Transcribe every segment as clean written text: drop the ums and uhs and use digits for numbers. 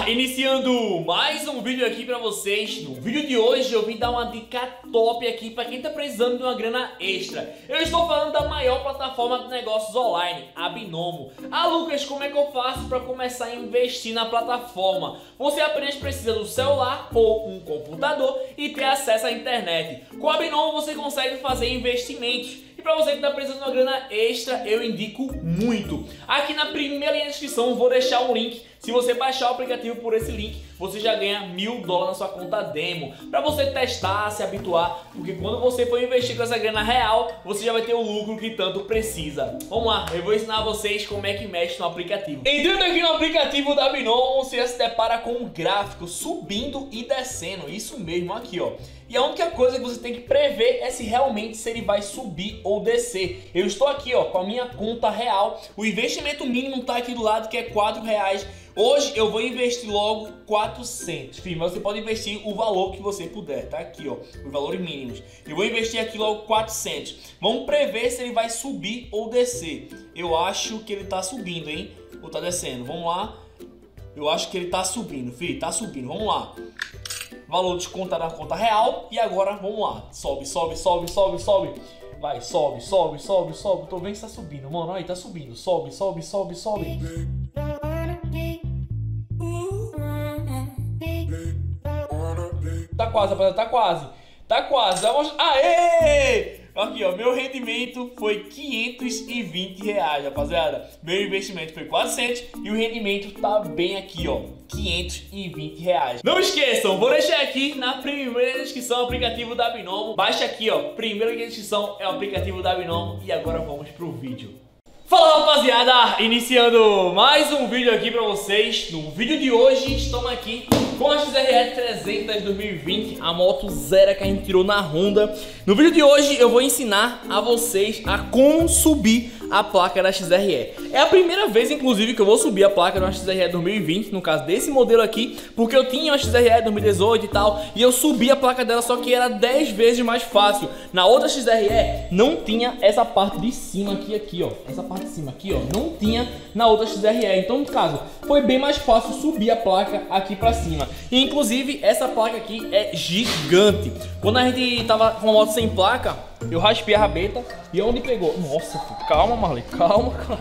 Iniciando mais um vídeo aqui pra vocês. No vídeo de hoje eu vim dar uma dica top aqui pra quem tá precisando de uma grana extra. Eu estou falando da maior plataforma de negócios online, a Binomo. Ah, Lucas, como é que eu faço pra começar a investir na plataforma? Você apenas precisa do celular ou um computador e ter acesso à internet. Com a Binomo você consegue fazer investimentos. E para você que está precisando de uma grana extra, eu indico muito. Aqui na primeira linha de descrição eu vou deixar um link. Se você baixar o aplicativo por esse link, você já ganha $1000 na sua conta demo. Para você testar, se habituar, porque quando você for investir com essa grana real, você já vai ter o lucro que tanto precisa. Vamos lá, eu vou ensinar vocês como é que mexe no aplicativo. Entrando aqui no aplicativo da Binomo, você já se depara com um gráfico subindo e descendo. Isso mesmo, aqui ó. E a única coisa que você tem que prever é se realmente ele vai subir ou descer. Eu estou aqui ó, com a minha conta real. O investimento mínimo está aqui do lado, que é R$4. Hoje eu vou investir logo 400. Enfim, mas você pode investir o valor que você puder. Tá aqui ó, os valores mínimos. Eu vou investir aqui logo 400. Vamos prever se ele vai subir ou descer. Eu acho que ele tá subindo, hein? Ou tá descendo. Vamos lá. Eu acho que ele tá subindo, filho. Tá subindo. Vamos lá. Valor descontado na conta real. E agora vamos lá. Sobe, sobe, sobe, sobe, sobe. Vai, sobe, sobe, sobe, sobe. Tô vendo que tá subindo, mano. Aí tá subindo. Sobe, sobe, sobe, sobe. Tá quase, rapaziada. Tá quase. Tá quase. Vamos... Aê! Aqui, ó. Meu rendimento foi R$520, rapaziada. Meu investimento foi 400 e o rendimento tá bem aqui, ó. R$520. Não esqueçam, vou deixar aqui na primeira descrição o aplicativo da Binomo. Baixa aqui, ó. Primeira descrição é o aplicativo da Binomo. E agora vamos pro vídeo. Fala, rapaziada! Iniciando mais um vídeo aqui pra vocês. No vídeo de hoje estamos aqui com a XRE 300 2020, a moto zero que a gente tirou na Honda. No vídeo de hoje eu vou ensinar a vocês a como subir a placa da XRE. É a primeira vez, inclusive, que eu vou subir a placa de uma XRE 2020, no caso desse modelo aqui, porque eu tinha uma XRE 2018 e tal, e eu subi a placa dela, só que era 10 vezes mais fácil. Na outra XRE não tinha essa parte de cima aqui, ó. Essa parte de cima aqui, ó, não tinha na outra XRE. Então, no caso, foi bem mais fácil subir a placa aqui pra cima. E, inclusive, essa placa aqui é gigante. Quando a gente tava com a moto sem placa, eu raspei a rabeta e onde pegou? Nossa, calma, Marley, calma, cara.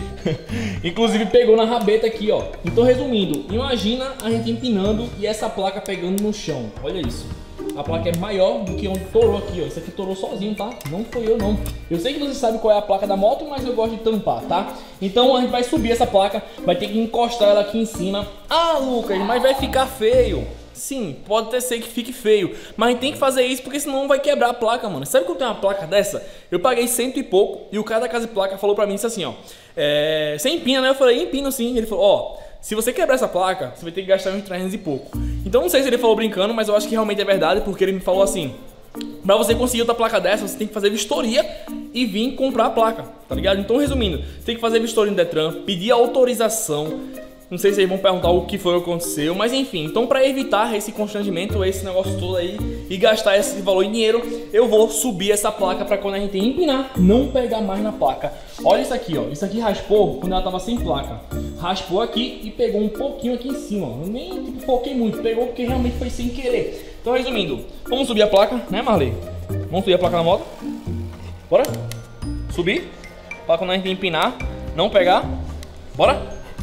Inclusive pegou na rabeta aqui, ó. Então, resumindo, imagina a gente empinando e essa placa pegando no chão. Olha isso. A placa é maior do que onde torou aqui, ó. Isso aqui torou sozinho, tá? Não foi eu, não. Eu sei que você sabe qual é a placa da moto, mas eu gosto de tampar, tá? Então a gente vai subir essa placa, vai ter que encostar ela aqui em cima. Ah, Lucas, mas vai ficar feio. Sim, pode ser que fique feio, mas a gente tem que fazer isso porque senão vai quebrar a placa, mano. Sabe quando tem uma placa dessa? Eu paguei 100 e pouco e o cara da casa de placa falou pra mim isso assim, ó. Você empina, né? Eu falei, empino sim. Ele falou, ó, se você quebrar essa placa, você vai ter que gastar uns 300 e pouco. Então não sei se ele falou brincando, mas eu acho que realmente é verdade, porque ele me falou assim: pra você conseguir outra placa dessa, você tem que fazer vistoria e vir comprar a placa, tá ligado? Então, resumindo, você tem que fazer vistoria no Detran, pedir autorização. Não sei se eles vão perguntar o que foi que aconteceu, mas enfim. Então, para evitar esse constrangimento, esse negócio todo aí e gastar esse valor em dinheiro, eu vou subir essa placa para quando a gente empinar, não pegar mais na placa. Olha isso aqui, ó. Isso aqui raspou quando ela tava sem placa. Raspou aqui e pegou um pouquinho aqui em cima, ó. Eu nem foquei muito, pegou porque realmente foi sem querer. Então, resumindo, vamos subir a placa, né, Marley? Vamos subir a placa na moto. Bora? Subir. Para quando a gente empinar, não pegar. Bora?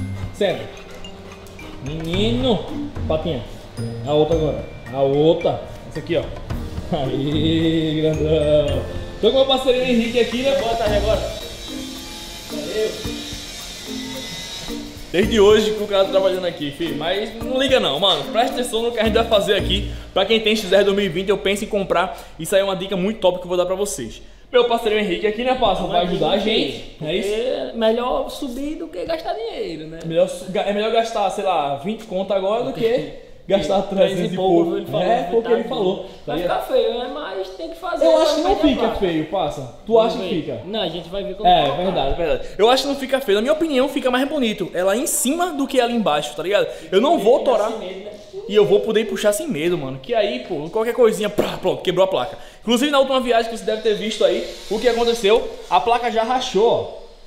Senta. Menino. Patinha. A outra agora. A outra. Essa aqui, ó. Aí, grandão. Tô com o meu parceiro Henrique aqui, né? Bota aí agora. Valeu. Desde hoje que o cara tá trabalhando aqui, filho. Mas não liga não, mano. Presta atenção no que a gente vai fazer aqui. Pra quem tem XR 2020, eu penso em comprar. Isso aí é uma dica muito top que eu vou dar pra vocês. Meu parceiro Henrique aqui, né, parceiro? Vai ajudar a gente. É isso? É melhor subir do que gastar dinheiro, né? É melhor gastar, sei lá, 20 conto agora do que gastar 300 e pouco. Ele falou, foi o que ele falou. Vai ficar feio, né? Mas tem que fazer. Eu acho que não fica feio, passa. Tu acha que fica? Não, a gente vai ver como é. Verdade, verdade. Eu acho que não fica feio. Na minha opinião, fica mais bonito. Ela em cima do que ela embaixo, tá ligado? Eu não vou torar. E eu vou poder puxar sem medo, mano. Que aí, pô, qualquer coisinha, pronto, quebrou a placa. Inclusive na última viagem que você deve ter visto aí, o que aconteceu? A placa já rachou, ó.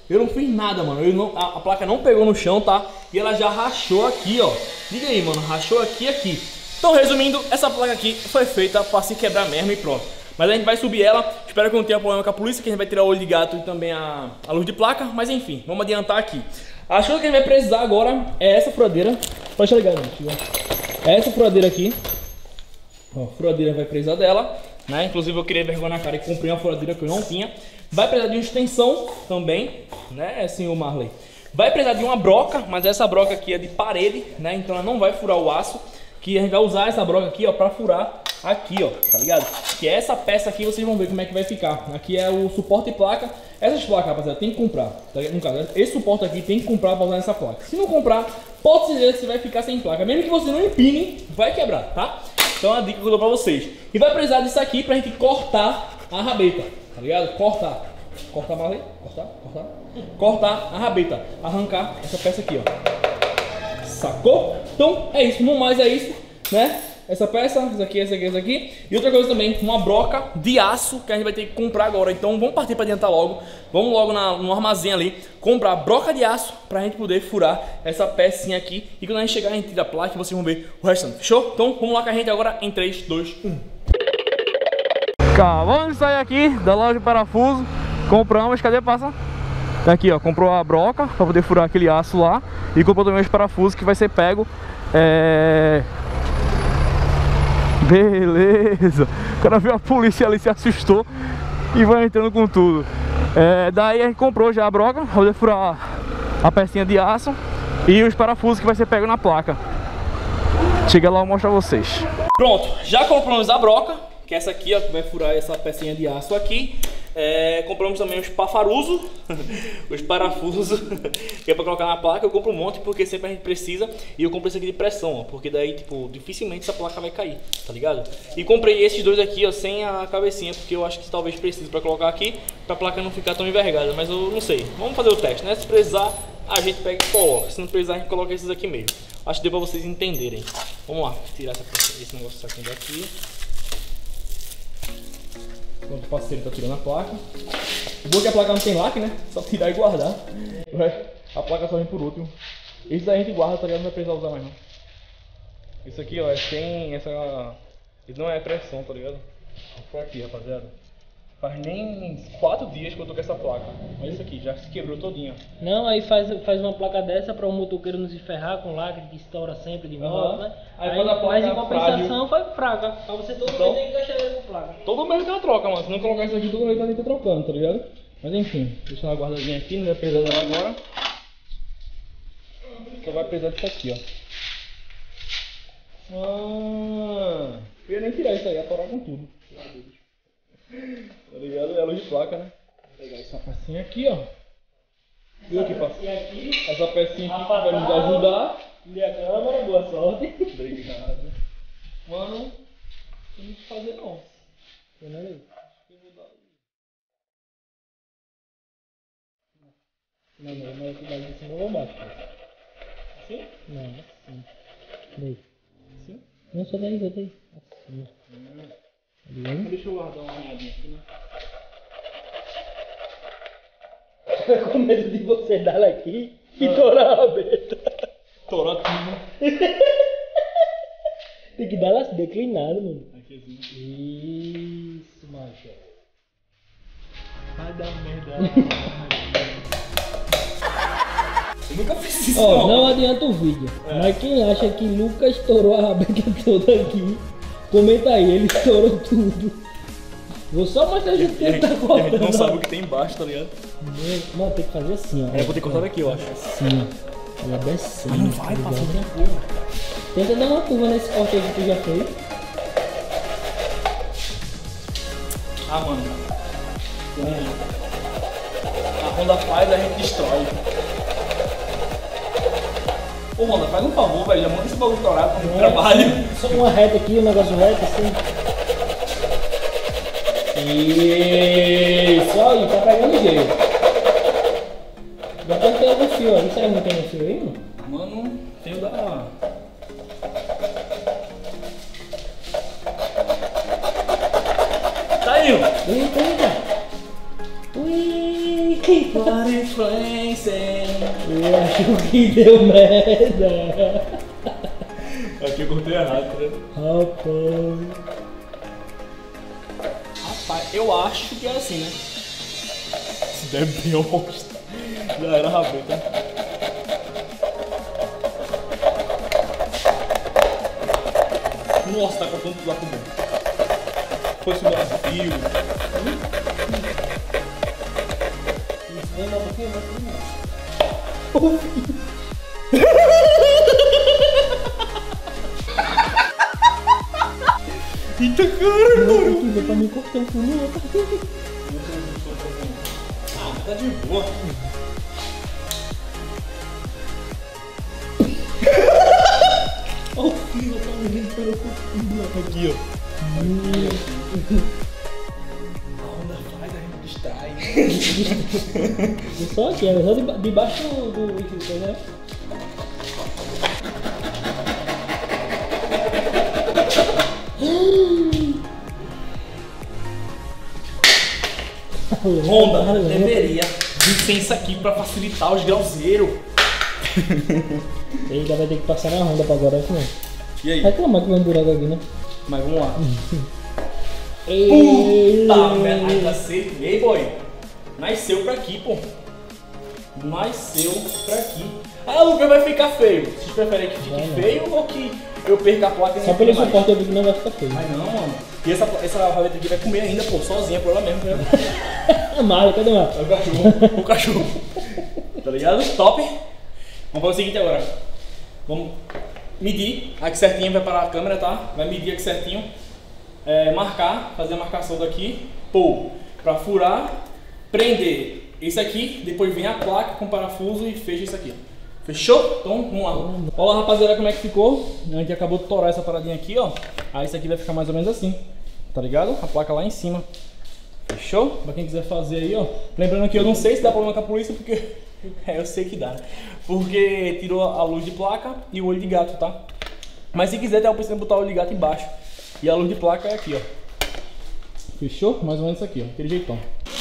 Eu não fiz nada, mano. A placa não pegou no chão, tá? E ela já rachou aqui, ó. Liga aí, mano. Rachou aqui e aqui. Então, resumindo, essa placa aqui foi feita pra se quebrar mesmo e pronto. Mas a gente vai subir ela. Espero que não tenha problema com a polícia, que a gente vai tirar o olho de gato e também a luz de placa. Mas enfim, vamos adiantar aqui. As coisas que a gente vai precisar agora é essa furadeira. Pode ligar, gente. É essa furadeira aqui. Ó, furadeira vai precisar dela, né? Inclusive eu queria vergonha na cara e comprei uma furadeira que eu não tinha. Vai precisar de uma extensão também, né, senhor Marley? Vai precisar de uma broca, mas essa broca aqui é de parede, né? Então ela não vai furar o aço. Que a gente vai usar essa broca aqui, ó, pra furar aqui, ó, tá ligado? Que é essa peça aqui, vocês vão ver como é que vai ficar. Aqui é o suporte de placa. Essas placas, rapaziada, tem que comprar, tá ligado? No caso, esse suporte aqui tem que comprar pra usar nessa placa. Se não comprar, pode ser que você vai ficar sem placa. Mesmo que você não empine, vai quebrar, tá? Então é uma dica que eu dou pra vocês. E vai precisar disso aqui pra gente cortar a rabeta, tá ligado? Cortar. Cortar, Marley? Cortar a rabeta. Arrancar essa peça aqui, ó. Sacou? Então é isso, no mais é isso, né? Essa peça, essa aqui. E outra coisa também, uma broca de aço que a gente vai ter que comprar agora. Então vamos partir para adiantar logo. Vamos logo no armazém ali, comprar broca de aço pra gente poder furar essa pecinha aqui. E quando a gente chegar, a gente tira a placa e vocês vão ver o restante. Fechou? Então vamos lá com a gente agora em 3, 2, 1. Acabamos de sair aqui da loja de parafuso. Compramos, cadê a passa? Tá aqui, ó, comprou a broca pra poder furar aquele aço lá. E comprou também os parafusos que vai ser pego. Beleza. O cara viu a polícia ali, se assustou e vai entrando com tudo. Daí a gente comprou já a broca pra poder furar a pecinha de aço e os parafusos que vai ser pego na placa. Chega lá, eu mostro a vocês. Pronto, já compramos a broca, que é essa aqui, ó, que vai furar essa pecinha de aço aqui. Compramos também os parafusos os parafusos que é pra colocar na placa. Eu compro um monte porque sempre a gente precisa. E eu comprei esse aqui de pressão, ó, porque daí, tipo, dificilmente essa placa vai cair, tá ligado? E comprei esses dois aqui, ó, sem a cabecinha, porque eu acho que talvez precise pra colocar aqui, pra placa não ficar tão envergada. Mas eu não sei, vamos fazer o teste, né? Se precisar, a gente pega e coloca. Se não precisar, a gente coloca esses aqui mesmo. Acho que deu pra vocês entenderem. Vamos lá, tirar esse negócio saindo daqui. Enquanto o parceiro tá tirando a placa. O bom é que a placa não tem lacre, né? Só tirar e guardar. A placa só vem por último. Esse daí a gente guarda, tá ligado? Não vai precisar usar mais não. Isso aqui, ó, é sem essa... Isso não é pressão, tá ligado? Foi aqui, rapaziada. Faz nem 4 dias que eu tô com essa placa. Olha isso aqui, já se quebrou todinho. Não, aí faz uma placa dessa para o motoqueiro não se ferrar com lacre que estoura sempre de moto, né? Aí quando a placa mas em compensação foi fraca. Pra você todo mês tem que gastar dinheiro com placa. Todo mês tem uma troca, mano. Se não colocar isso aqui, todo mês vai ter que estar trocando, tá ligado? Mas enfim, deixa ela guardadinha aqui, não vai precisar dela agora. Só vai precisar disso aqui, ó. Eu ia nem tirar isso aí, ia atorar com tudo. Tá ligado? É a luz de placa, né? Vou pegar essa pecinha aqui, ó. Viu aqui, parceiro? Essa pecinha aqui que vai nos ajudar. E a câmera, boa sorte. Obrigado. Mano, não tem o que fazer não. Tem nada aí. Não, mas aqui daqui cima eu vou baixo. Assim? Não, assim. Daí. Assim? Não, só daí, Assim. Deixa eu guardar uma armadinha aqui, né? Com medo de você dar ela aqui e torar a rabeta. Torar tudo. Tem que dar ela declinada, mano. Aqui assim. Isso, macho. Vai dar merda. Eu nunca fiz isso, Ó, não adianta o vídeo. Mas quem acha que Lucas estourou a rabeta toda aqui, comenta aí, ele estourou tudo. Vou só mostrar o jeito que ele tá cortando. A gente não sabe o que tem embaixo, tá ligado? Mano, tem que fazer assim, ó. Vou ter que cortar daqui, eu acho. Assim, ó. Ela descendo. Mas não vai, tá passar ligado? minha curva. Tenta dar uma curva nesse corte aí que tu já fez. Ah, mano. A Honda faz, a gente destrói. Ô, Honda, faz um favor, velho. Já manda esse bagulho estourado pro trabalho. Só uma reta aqui, um negócio reto assim. Isso aí, tá pegando jeito. Já tem algum fio aí, será que não tem um fio aí, mano? Mano, tem o da... Tá aí, ó. Eita, eita. Ui. Eu acho que deu merda. Aqui eu cortei errado, né? Rapaz, eu acho que é assim, né? Se der bem, eu mostro. Já era rabeta. Nossa, tá cortando tudo lá com o bom. Foi esse Brasil. Vem lá um pouquinho, Eita, cara! Deu pra me cortar um fundo. Ah, tá de boa. Olha o filho, tá me limpando com o Aqui, ó. A onda faz, a gente distrai. Só aqui, é só debaixo do líquido, né? Honda deveria licença aqui pra facilitar os grauzeiros. Ele ainda vai ter que passar na Honda pra agora, assim, né? E aí? Reclamar que vai um buraco aqui, né? Mas vamos lá. Eita, Puta merda, ainda sei. Ei, boy. Nasceu pra aqui, pô. Nasceu pra aqui. Ah, o Lucas vai ficar feio. Vocês preferem que fique feio ou que eu perca a placa e só pelo suporte eu vi que não vai ficar feio. Mas não, mano. E essa rabeta aqui vai comer ainda, pô, sozinha por ela mesmo, né? Marlon, cadê o Marlon? É o cachorro. O cachorro. Tá ligado? Top. Vamos fazer o seguinte agora. Vamos medir aqui certinho, vai parar a câmera, tá? Vai medir aqui certinho. Marcar, fazer a marcação daqui. Pô, pra furar, prender esse aqui, depois vem a placa com parafuso e fecha isso aqui. Fechou? Então, vamos lá. Olha lá, rapaziada, como é que ficou. A gente acabou de torar essa paradinha aqui, ó. Aí isso aqui vai ficar mais ou menos assim. Tá ligado? A placa lá em cima. Fechou? Pra quem quiser fazer aí, ó. Lembrando que eu não sei se dá problema com a polícia, porque... eu sei que dá. Porque tirou a luz de placa e o olho de gato, tá? Mas se quiser, tem a opção de botar o olho de gato embaixo. E a luz de placa é aqui, ó. Fechou? Mais ou menos isso aqui, ó. Aquele jeitão.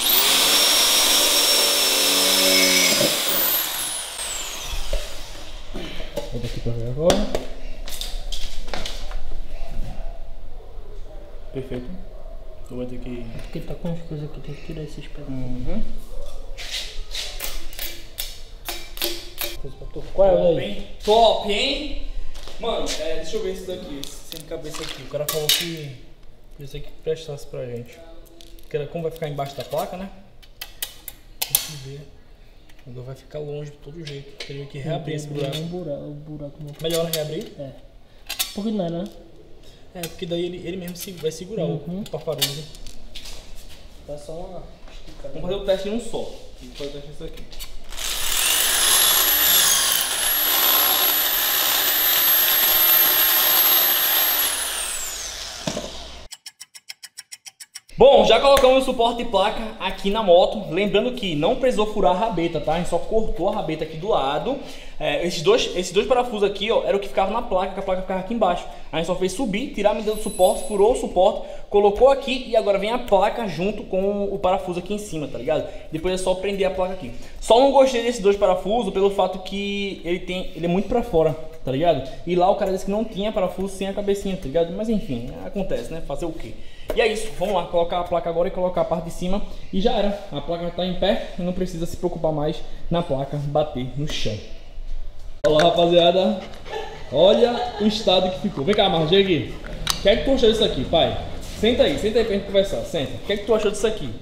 Vou daqui pra ver agora. Perfeito. Tu vai ter que... Porque tá com as coisas aqui, tem que tirar esses pedaços. Uhum. Qual é o Top, aí? hein? Top, hein? Mano, deixa eu ver esse daqui, esse sem cabeça aqui. O cara falou que isso aqui prestasse pra gente. Porque como vai ficar embaixo da placa, né? Tem que ver. Agora vai ficar longe de todo jeito. Teria que reabrir esse buraco. Um buraco muito. Melhor não reabrir? É. Por que não é, né? É, porque daí ele mesmo vai segurar o parafuso. Dá só uma esticada. Vamos fazer o teste em um só. Vamos fazer o teste nisso aqui. Bom, já colocamos o suporte de placa aqui na moto. Lembrando que não precisou furar a rabeta, tá? A gente só cortou a rabeta aqui do lado. Esses dois parafusos aqui, ó, era o que ficava na placa, que a placa ficava aqui embaixo. A gente só fez subir, tirar a medida do suporte, furou o suporte, colocou aqui e agora vem a placa junto com o parafuso aqui em cima, tá ligado? Depois é só prender a placa aqui. Só não gostei desses dois parafusos pelo fato que ele é muito pra fora, tá ligado? E lá o cara disse que não tinha parafuso sem a cabecinha, tá ligado? Mas enfim, acontece, né? Fazer o quê? E é isso, vamos lá, colocar a placa agora e colocar a parte de cima e já era. A placa vai estar em pé e não precisa se preocupar mais na placa bater no chão. Olha lá, rapaziada, olha o estado que ficou. Vem cá, Marcos, chega aqui. O que é que tu achou disso aqui, pai? Senta aí pra gente conversar, senta. O que é que tu achou disso aqui?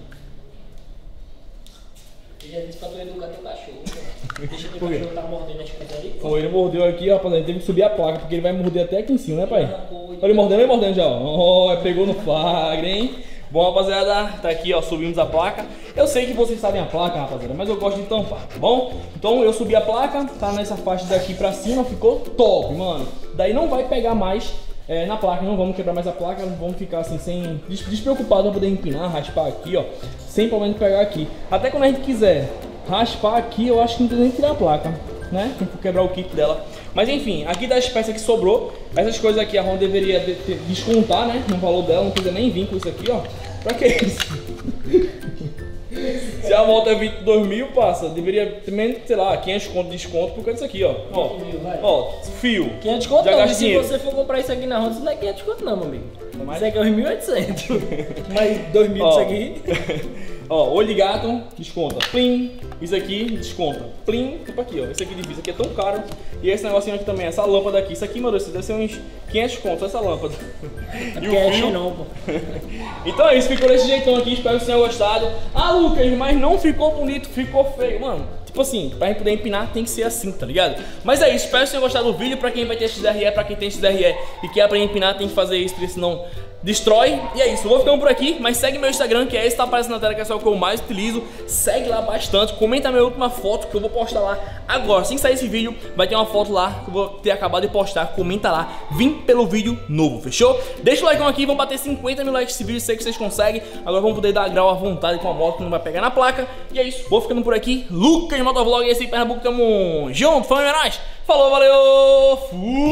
Eu já disse pra tu educar teu cachorro. Deixa que o cachorro tá mordendo as coisas ali. Foi, ele mordeu aqui, rapaziada, teve que subir a placa, porque ele vai morder até aqui em cima, né, pai? Olha ele mordendo já, ó. Pegou no flagra, hein? Bom, rapaziada, tá aqui, ó, subimos a placa. Eu sei que vocês sabem a placa, rapaziada, mas eu gosto de tampar, tá bom? Então eu subi a placa, tá nessa faixa daqui pra cima, ficou top, mano. Daí não vai pegar mais na placa, não vamos quebrar mais a placa, vamos ficar assim, sem despreocupado pra poder empinar, raspar aqui, ó, sem problema de pegar aqui. Até quando a gente quiser raspar aqui, eu acho que não tem nem que tirar a placa, né? Tem que quebrar o kit dela. Mas enfim, aqui das peças que sobrou, essas coisas aqui a Honda deveria descontar, né? No valor dela, não precisa nem vir com isso aqui, ó. Pra que isso? Se a moto é 22 mil, passa. Deveria ter menos, sei lá, 500 conto de desconto por causa disso aqui, ó. Ó, fio. 500 conto Já não, gasta se dinheiro. você for comprar isso aqui na Honda, isso não é 500 conto não, meu amigo. mais? Isso aqui é os 1.800. Mais 2.000 Ó. disso aqui. Ó, olho de gato, desconta. Plim. Isso aqui, desconta. Plim. Tipo aqui, ó. Esse aqui de vista aqui é tão caro. E esse negocinho aqui também, essa lâmpada aqui. Isso aqui, meu Deus, deve ser uns 500 conto, essa lâmpada. E o Cash fio. não, pô. Então é isso, ficou desse jeitão aqui. Espero que vocês tenham gostado. Ah, Lucas, mas não ficou bonito, ficou feio. Mano, tipo assim, pra gente poder empinar tem que ser assim, tá ligado? Mas é isso, espero que vocês tenham gostado do vídeo. Pra quem vai ter XDRE, pra quem tem XDRE e quer aprender a empinar, tem que fazer isso, porque senão destrói. E é isso, eu vou ficando por aqui, mas segue meu Instagram, que é esse que tá aparecendo na tela, que é só o que eu mais utilizo. Segue lá bastante, comenta a minha última foto, que eu vou postar lá agora. Assim que sair esse vídeo, vai ter uma foto lá que eu vou ter acabado de postar. Comenta lá, vim pelo vídeo novo, fechou? Deixa o like aqui, vamos bater 50 mil likes nesse vídeo, sei que vocês conseguem. Agora vamos poder dar grau à vontade com a moto, que não vai pegar na placa. E é isso, vou ficando por aqui. Lucas Motovlog, esse em Pernambuco, tamo junto, família, nós. Falou, valeu, fui!